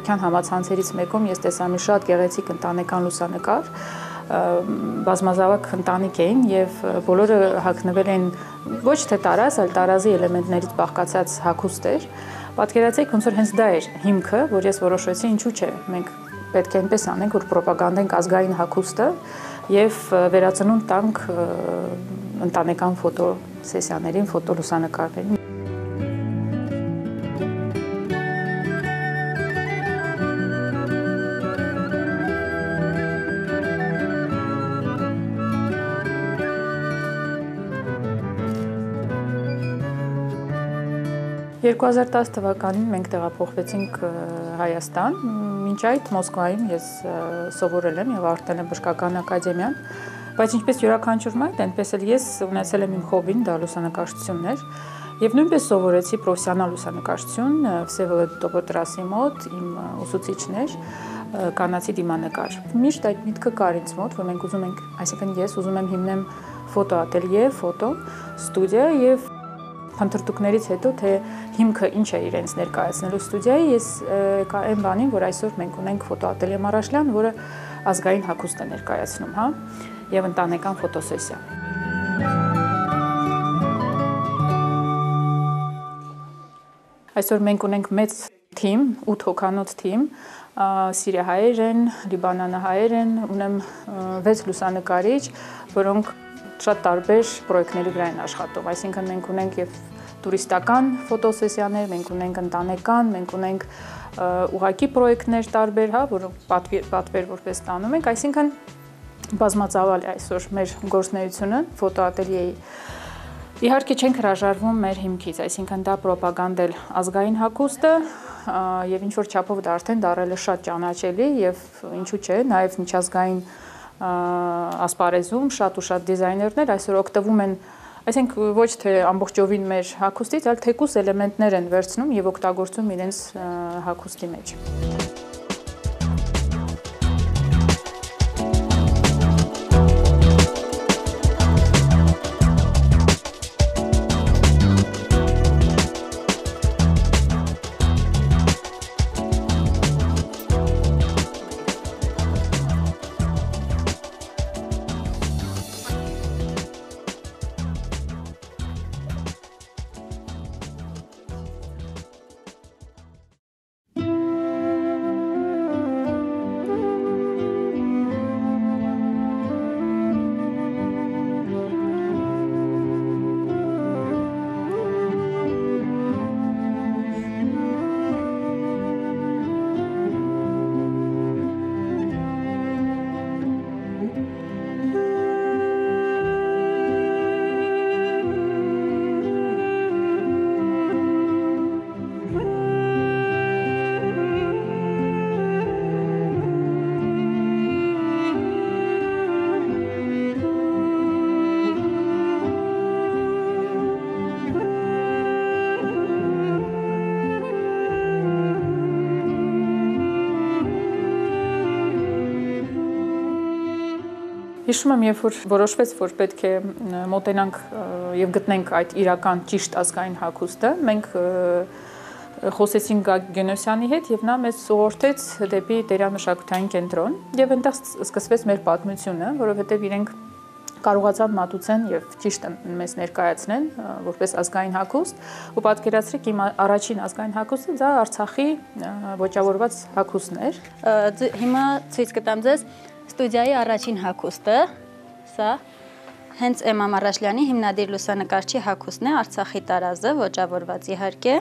Գյուղական համացանցերից մեկում ես տեսա մի շատ գեղեցիկ ընտանեկան լուսանկար, բազմազավակ ընտանիք էին եւ բոլորը հագնվել են ոչ թե տարազ, այլ տարազի էլեմենտներից բաղկացած հագուստեր։ Պատկերացրեք, ոնց որ հենց դա էր հիմքը, որ ես որոշեցի ինչու՞ չէ, մենք պետք է այնպես անենք, որ պրոպագանդենք ազգային հագուստը եւ վերածնունդ տանք ընտանեկան ֆոտոսեսիաներին, ֆոտոլուսանկարներին։ «2010 թվականին մենք տեղափոխվեցինք Հայաստան, մինչ այդ Մոսկվայում ես սովորել եմ եւ ավարտել եմ բժշկական ակադեմիան, բայց ինչպես յուրաքանչյուր մարդ, այնպես էլ ես ունեցել եմ իմ հոբին, դա լուսանկարչությունն էր եւ նույնպես սովորեցի պրոֆեսիոնալ լուսանկարչություն Վսևոլոդ Տոպոտրասի մոտ, իմ ուսուցիչն էր, կանացի դիմանկար։ Միշտ այդ միտքը կար ինձ մոտ, որ մենք ուզում ենք, այսինքն ես ուզում եմ հիմնեմ ֆոտոատելյե, ֆոտո ստուդիա եւ փնտրտուքներից հետո թե հիմքը ինչ է իրենց ներկայացնելու ստուդիայի, ես կա այն բանին, որ այսօր մենք ունենք ֆոտոատելյե Մարաշլյան, որը ազգային հագուստ է ներկայացնում, հա, եւ ընտանեկան ֆոտոսեսիա։ Այսօր մենք ունենք մեծ թիմ, 8 հոգանոց թիմ, սիրիահայեր են, լիբանանահայեր են, ունեմ 6 լուսանկարիչ, որոնք շատ տարբեր պրոյեկտների վրա են աշխատում, այսինքն մենք ունենք եւ տուրիստական ֆոտոսեսիաներ, մենք ունենք ընտանեկան, մենք ունենք ուղղակի պրոյեկտներ տարբեր, հա, որոնք պատվեր որպես տանում ենք, այսինքն բազմածավալ է այսօր մեր գործունեությունը ֆոտոատելյեի։ Իհարկե չենք հրաժարվում մեր հիմքից, այսինքն դա պրոպագանդել ազգային հագուստը եւ ինչ որ չափով դա արդեն դարել է շատ ճանաչելի եւ ինչու՞ չէ, նաեւ միջազգային ասպարեզում շատ ու շատ դիզայներներ այսօր օգտվում են, այսինքն ոչ թե ամբողջովին մեր հագուստից, այլ թեկուս էլեմենտներ են վերցնում եւ օգտագործում իրենց հագուստի մեջ։ Հիշում եմ, երբ որ որոշվեց, որ պետք է մոտենանք եւ գտնենք այդ իրական ճիշտ ազգային հագուստը, մենք խոսեցինք Գագիկ Գյունեսյանի հետ եւ նա մեզ ուղղորդեց դեպի Տերամշակութային կենտրոն եւ այնտեղ սկսվեց մեր պատմությունը, որովհետեւ իրենք կարողացան մատուցեն եւ ճիշտ մեզ ներկայացնեն որպես ազգային հագուստ ու պատկերացրեք իմ առաջին ազգային հագուստը դա Արցախի ոճավորված հագուստն էր։ Հիմա ցույց կտամ ձեզ ստուդիայի առաջին հագուստը, սա հենց Էմա Մարաշլյանի հիմնադիր լուսանկարչի հագուստն է, Արցախի տարազը, ոճավորված իհարկե,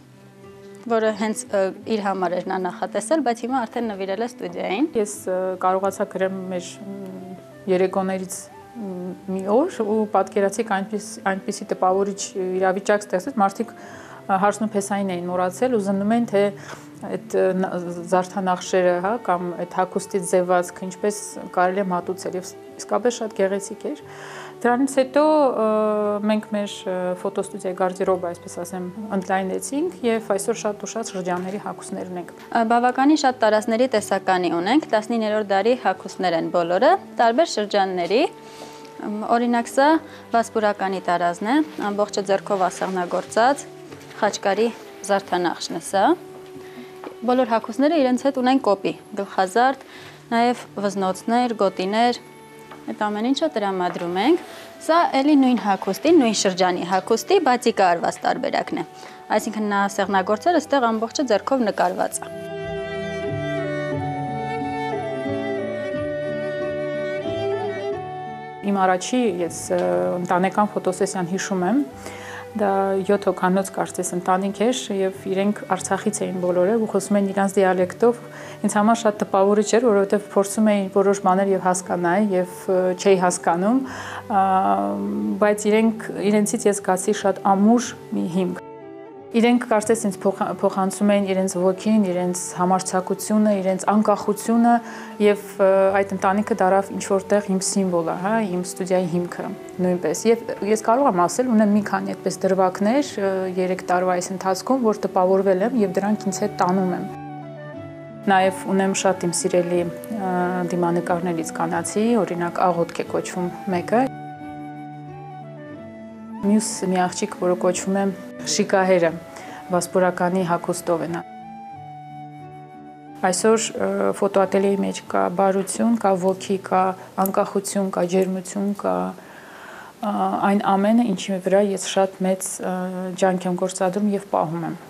որը հենց իր համար էր նա նախատեսել, բայց հիմա արդեն նվիրել է ստուդիային։ Ես կարողացա գրեմ մեր երեկոներից մի օր ու պատկերացիք այնպիսի տպավորիչ իրավիճակ ստեղծեց, մարդիկ հարցն ու փեսային էին մոռացել ու զննում են, թե այդ զարդանախշերը, հա, կամ այդ հագուստից ձևածքը ինչպես կարելի է մատուցել եւ իսկապես շատ գեղեցիկ էր։ Դրանից հետո մենք մեր ֆոտոստուդիայի գարդերոբը, այսպես ասեմ, ընդլայնեցինք եւ այսօր շատ ու շատ շրջանների հագուստներ ունենք։ Բավականին շատ տարածքների տեսականի ունենք, 19-րդ դարի հագուստներ են բոլորը, տարբեր շրջանների։ Օրինակ սա վասպուրականի տարազն է, ամբողջը ձեռքով ասեղնագործած, Խաչկարի զարդանախշն է սա։ բոլոր հագուստները իրենց հետ ունեն կոպի, գլխազարդ, նաև վզնոցներ, գոտիներ, այդ ամեն ինչը տրամադրում ենք։ Սա էլի նույն հագուստի, նույն շրջանի հագուստի, բացիկա արված տարբերակն է։ Այսինքն նա սեղնագործել այստեղ ամբողջը ձեռքով նկարված է։ Իմ առաջի ես ընտանեկան ֆոտոսեսիան հիշում եմ, դա 7 հոգանոց կարծես ընտանիք էր եւ իրենք Արցախից էին բոլորը ու խոսում են իրանց դիալեկտով։ Ինձ համար շատ տպավորիչ էր, որովհետեւ փորձում էին որոշ բաներ եւ հասկանալ եւ չէի հասկանում, բայց իրենցից ես զգացի շատ ամուր մի հիմք։ Իրենք կարծես ինձ փոխանցում էին իրենց ոգին, իրենց համարձակությունը, իրենց անկախությունը եւ այդ ընտանիքը դարավ ինչ որտեղ իմ սիմվոլը, հա, իմ ստուդիայի հիմքը նույնպես։ Եվ ես կարող եմ ասել, ունեմ մի քանի այդպես դրվագներ 3 տարվա այս ընթացքում, որ տպավորվել եմ եւ դրանք ինձ հետ տանում եմ։ Նաեւ ունեմ շատ իմ սիրելի դիմանկարներից կանացի, օրինակ աղոթք է կոչվում մեկը։ Մյուս մի աղջիկ, որը կոչվում է Շիկահերը, վասպուրականի հագուստով է նա։ Այսօր ֆոտոատելիեի մեջ կա բարություն, կա ոգի, կա անկախություն, կա ջերմություն, կա այն ամենը, ինչի վրա ես շատ մեծ ջանք եմ գործադրում եւ պահում եմ։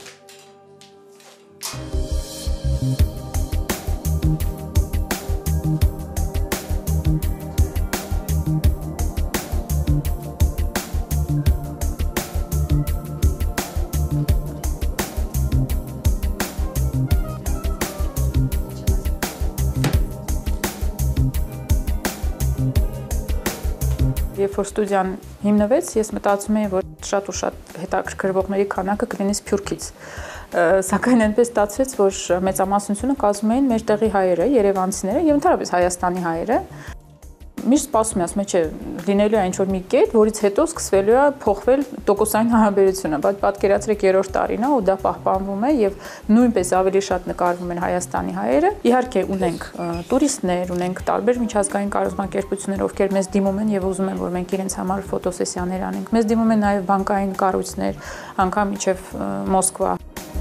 Երբ որ ստուդիան հիմնվեց, ես մտածում էի, որ շատ ու շատ հետաքրքրվողների քանակը կլինի Սփյուռքից։ Սակայն այնպես ստացվեց, որ մեծամասնությունը կազմում էին մեր տեղի հայերը, երևանցիները եւ ընդհանրապես Հայաստանի հայերը։ Միշտ սպասում եմ, ասում եմ, չէ, լինելու է ինչ-որ մի կետ, որից հետո սկսվելու է փոխվել տոկոսային հարաբերությունը, բայց պատկերացրեք 3-րդ տարին է ու դա պահպանվում է եւ նույնպես ավելի շատ նկարվում են Հայաստանի հայերը։ Իհարկե ունենք տուրիստներ, ունենք տարբեր միջազգային կառուցվածքներ, ովքեր մեզ դիմում են եւ ուզում են, որ մենք իրենց համար ֆոտոսեսիաներ անենք։ Մեզ դիմում են նաեւ բանկային կառույցներ, անգամ իջև Մոսկվա։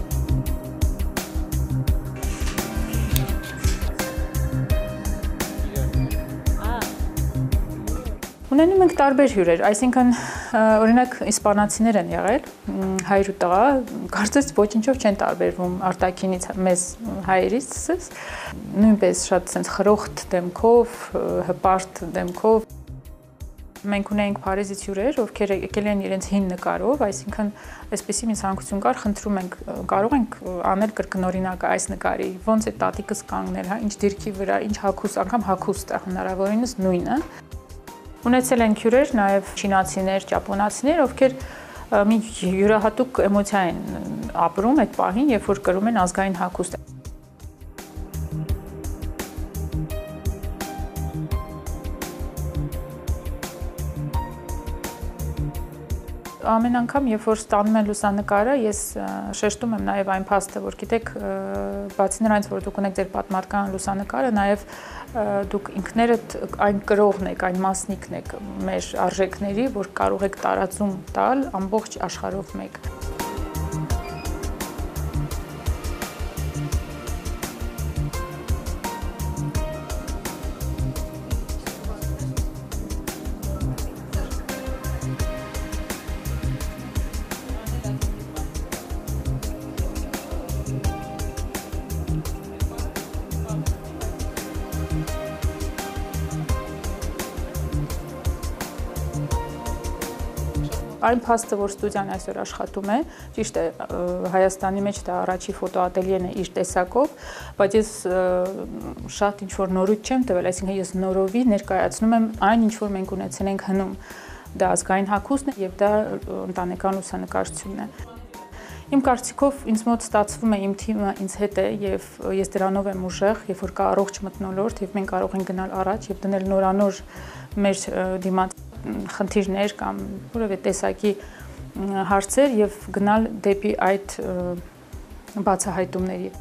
Ունենում ենք տարբեր հյուրեր, այսինքն օրինակ իսպանացիներ են եղել, հայր ու տղա, կարծես ոչինչով չեն տարբերվում արտաքինից մեզ հայերից, նույնպես շատ sense խրոխտ դեմքով, հպարտ դեմքով։ Մենք ունենք Փարիզից հյուրեր, ովքեր եկել են իրենց հին նկարով, այսինքն այսպեսի մի ցանկություն կար, խնդրում ենք, կարող ենք անել կրկնօրինակը այս նկարի, ոնց է տատիկս կանգնել, հա, ինչ դիրքի վրա, ինչ հագուստ, անգամ հագուստը հնարավորինս նույնը։ Ունեցել են հյուրեր նաև չինացիներ, ճապոնացիներ, ովքեր մի յուրահատուկ էմոցիա են ապրում այդ պահին, երբ որ կրում են ազգային հագուստ։ Ամեն անգամ, երբ որ ստանում են լուսանկարը, ես շեշտում եմ նաև այն փաստը, որ գիտեք, բացի նրանից, որ դուք ունեք ձեր պատմական լուսանկարը, նաև դուք ինքներդ այն կրողն եք, այն մասնիկն եք մեր արժեքների, որ կարող եք տարածում տալ ամբողջ աշխարհով մեկ։ Այն փաստը, որ ստուդիան այսօր աշխատում է, ճիշտ է, Հայաստանի մեջ դա առաջի ֆոտոատելիեն է իր տեսակով, բայց ես շատ ինչ-որ նորույթ չեմ տվել, այսինքն ես նորովի ներկայացնում եմ այն, ինչ որ մենք ունեցել ենք հնում, դա ազգային հագուստն է եւ դա ընտանեկան լուսանկարչությունն է։ Իմ կարծիքով ինձ մոտ ստացվում է, իմ թիմը ինձ հետ է եւ ես դրանով եմ ուժեղ, երբ որ կա առողջ մթնոլորտ եւ մենք կարող ենք գնալ առաջ եւ դնել նորանոր մեր դիմաց խնդիրներ կամ որևէ տեսակի հարցեր եւ գնալ դեպի այդ բացահայտումների։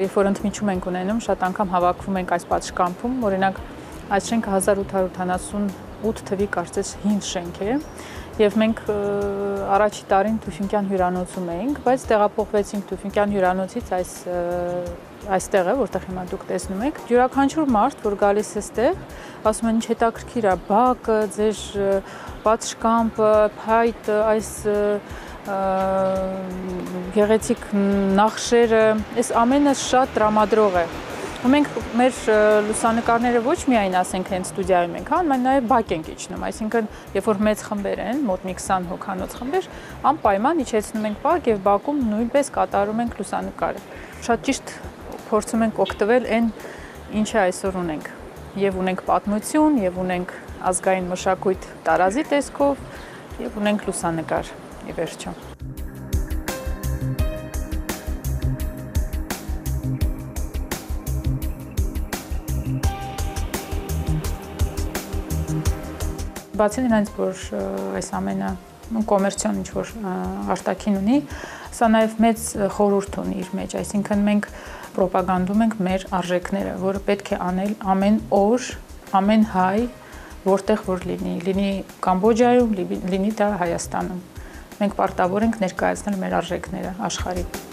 Երբ որ ընդմիջում ենք ունենում, շատ անգամ հավաքվում ենք այս պատշգամբում, օրինակ այս շենքը 1878 թվի կարծես հին շենք է, եւ մենք առաջի տարին Թուֆյունկյան հյուրանոցում էինք, բայց տեղափոխվեցինք Թուֆյունկյան հյուրանոցից այստեղ է, որտեղ հիմա դուք տեսնում եք, յուրաքանչյուր մարդ, որ գալիս է այստեղ, ասում են ինչ հետաքրքիր է, բակը, ձեր պատշգամբը, փայտը, այս գեղեցիկ նախշերը, այս ամենը շատ տրամադրող է։ Ու մենք մեր լուսանկարները ոչ միայն ասենք հենց ստուդիայում ենք անում, այլ նաև բակ ենք իջնում, այսինքն երբ որ մեծ խմբեր են, մոտ մի 20 հոգանոց խմբեր, անպայման իջեցնում ենք բակ եւ բակում նույնպես կատարում ենք լուսանկարը։ Շատ ճիշտ փորձում ենք օգտվել այն, ինչը այսօր ունենք։ Եվ ունենք պատմություն, եւ ունենք ազգային մշակույթ տարազի տեսքով, եւ ունենք լուսանկար ի վերջո։ Բացի նրանից, որ այս ամենը կոմերցիոն ինչ-որ արտաքին ունի, սա նաև մեծ խորհուրդ ունի իր մեջ, այսինքն մենք պրոպագանդում ենք մեր արժեքները, որը պետք է անել ամեն օր, ամեն հայ, որտեղ որ լինի Կամբոջայում, լինի դա Հայաստանում։ Մենք պարտավոր ենք ներկայացնել մեր արժեքները աշխարհին։